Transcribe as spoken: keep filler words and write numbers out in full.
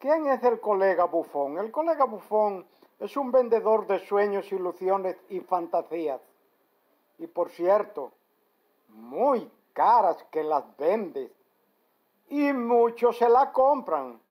¿Quién es el colega Bufón? El colega Bufón es un vendedor de sueños, ilusiones y fantasías. Y por cierto, muy caras que las vendes. Y muchos se la compran.